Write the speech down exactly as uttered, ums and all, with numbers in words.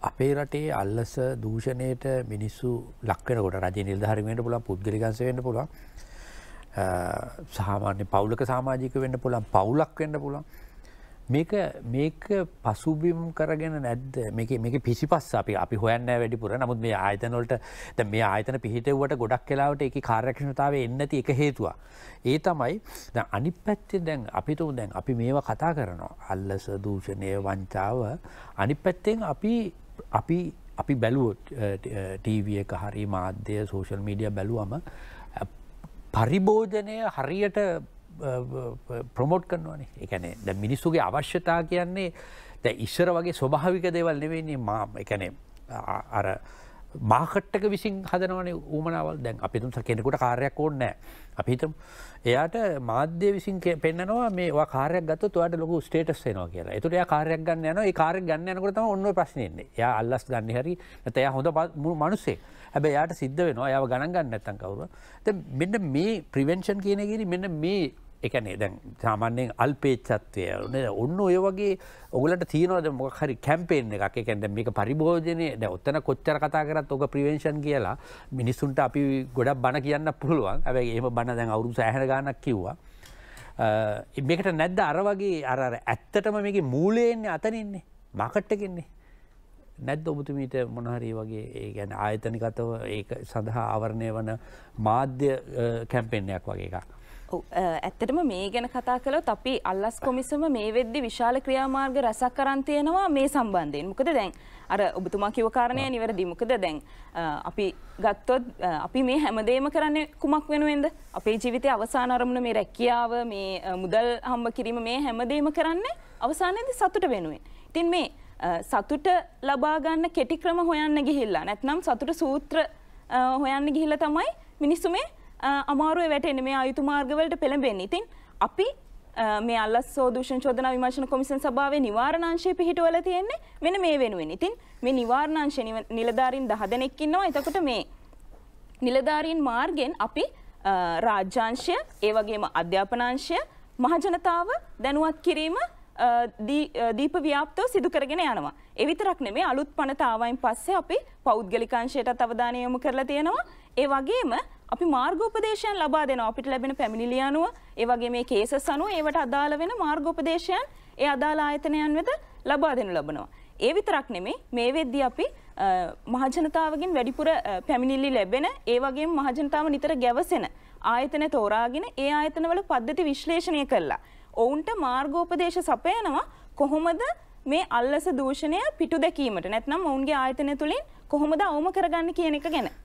අපේ රටේ අල්ලස දූෂණයට මිනිස්සු ලක් වෙනකොට රජයේ නිලධාරීන් වෙන්න පුළුවන් පුද්ගලිකංශ වෙන්න පුළුවන් සාමාන්‍ය පවුලක සමාජික වෙන්න පුළුවන් පවුලක් වෙන්න පුළුවන් මේක මේක පසුබිම් කරගෙන නැද්ද මේකේ මේකේ පිසිපස්ස අපි අපි හොයන්නේ නැහැ වැඩිපුර නමුත් මේ ආයතන වලට දැන් මේ ආයතන පිහිටෙව්වට ගොඩක් වෙලාවට ඒකේ කාර්යක්ෂමතාවය එන්නේ නැති එක හේතුවක්. ඒ තමයි දැන් අනිත් පැත්තේ දැන් අපි තුමු දැන් අපි මේවා කතා කරනවා අල්ලස දූෂණය වංචාව අනිත් පැත්තෙන් අපි අපි අපි බැලුවොත් ටීවී එක හරි මාධ්‍ය සෝෂල් මීඩියා බැලුවම පරිභෝජනය හරියට ප්‍රොමෝට් කරනවානේ. ඒ කියන්නේ දැන් මිනිස්සුගේ අවශ්‍යතා කියන්නේ දැන් ඉස්සර වගේ ස්වභාවික දේවල් නෙවෙයිනේ මා ඒ කියන්නේ අර මාකට් එක විසින් හදනවනේ ඌමනාවල්. දැන් අපි හිතමු කෙනෙකුට කාර්යයක් ඕනේ නැහැ. අපි හිතමු එයාට මාධ්‍ය විසින් පෙන්නනවා මේ ඔයා කාර්යයක් ගත්තොත් ඔයාට ලොකු ස්ටේටස් එනවා කියලා. ඒකට එයා කාර්යයක් ගන්න යනවා. ඒ කාර්යයක් ගන්න යනකොට තමයි ඔන්න ඔය ප්‍රශ්නේ එන්නේ. එයා අල්ලස් ගන්න හැරි නැත්නම් එයා හොඳ මිනිස්සෙක්. හැබැයි එයාට සිද්ධ වෙනවා එයාව ගණන් ගන්න නැත්නම් කවුරු. දැන් මෙන්න මේ ප්‍රිවෙන්ෂන් කියන එකේදී මෙන්න මේ ඒ කියන්නේ දැන් සාමාන්‍යයෙන් අල්පේච්ඡත්වය නේද ඔන්න ඔය වගේ ඔයගලන්ට තියෙනවද මොකක් හරි කැම්පේන් එකක් ඒ කියන්නේ දැන් මේක පරිභෝජනයේ දැන් ඔතන කොච්චර කතා කරත් ඔක ප්‍රිවෙන්ෂන් කියලා මිනිස්සුන්ට අපි ගොඩක් බණ කියන්න පුළුවන් හැබැයි එහෙම බණ දැන් අවුරුදු සෑහෙන ගාණක් කිව්වා මේකට නැද්ද අර වගේ අර අර ඇත්තටම මේකේ මූලයේ ඉන්නේ අතන ඉන්නේ මාකට් එකේ ඉන්නේ නැද්ද ඔබතුමීට මොන හරි වගේ ඒ කියන්නේ ආයතනිකතව ඒක සඳහා ආවරණය වන මාධ්‍ය කැම්පේන් එකක් වගේ එකක් ඇත්තටම මේ ගැන කතා කළොත් අපි අල්ලස් කොමිසම මේ වෙද්දි විශාල ක්‍රියාමාර්ග රැසක් කරන් තියෙනවා මේ සම්බන්ධයෙන්. මොකද දැන් අර ඔබතුමා කිව්ව කාරණය නිවැරදි. මොකද දැන් අපි ගත්තොත් අපි මේ හැමදේම කරන්නේ කුමක් වෙනුවෙන්ද? අපේ ජීවිතයේ අවසාන අරමුණ මේ රැකියාව, මේ මුදල් හම්බ කිරීම මේ හැමදේම කරන්නේ අවසානයේදී සතුට වෙනුවෙන්. ඉතින් මේ සතුට ලබා ගන්න කෙටි ක්‍රම හොයන්න ගිහිල්ලා නැත්නම් සතුට සූත්‍ර හොයන්න ගිහිල්ලා තමයි මිනිස්සු මේ අමාරුවේ වැටෙන්නේ මේ ආයුතු මාර්ගවලට පෙළඹෙන්නේ. ඉතින් අපි මේ අල්ලස් දූෂණ චෝදනා විමර්ශන කොමිසම් සභාවේ නිවාරණාංශය පිහිටවල තියෙන්නේ මෙන්න මේ වෙනුවෙන්. ඉතින් මේ නිවාරණාංශ නිලධාරීන් දහ දෙනෙක් ඉන්නවා. එතකොට මේ නිලධාරීන් මාර්ගෙන් අපි රාජ්‍යාංශය, ඒ වගේම අධ්‍යාපනාංශය, මහජනතාව දැනුවත් කිරීම දීප ව්‍යාප්තව සිදු කරගෙන යනවා. ඒ විතරක් නෙමෙයි අලුත් පනත ආවයින් පස්සේ අපි පෞද්ගලිකාංශයටත් අවධානය යොමු කරලා තියෙනවා. ඒ වගේම අපි මාර්ගෝපදේශයන් ලබා දෙනවා අපිට ලැබෙන පැමිණිලි අනුව ඒ වගේ මේ කේසස් අනුව ඒවට අදාළ වෙන මාර්ගෝපදේශයන් ඒ අදාළ ආයතනයන් වෙත ලබා දෙනු ලබනවා. ඒ විතරක් නෙමෙයි මේ වෙද්දී අපි මහජනතාවගෙන් වැඩිපුර පැමිණිලි ලැබෙන ඒ වගේම මහජනතාව නිතර ගැවසෙන ආයතන තෝරාගෙන ඒ ආයතනවල පද්ධති විශ්ලේෂණය කළා. ඔවුන්ට මාර්ගෝපදේශ සපයනවා කොහොමද මේ අල්ලස දූෂණය පිටු දැකීමට නැත්නම් ඔවුන්ගේ ආයතනය තුලින් කොහොමද අවම කරගන්න කියන එක ගැන.